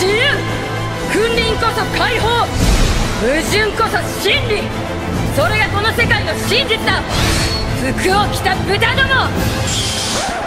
自由、君臨こそ解放、矛盾こそ真理。それがこの世界の真実だ。服を着た豚ども。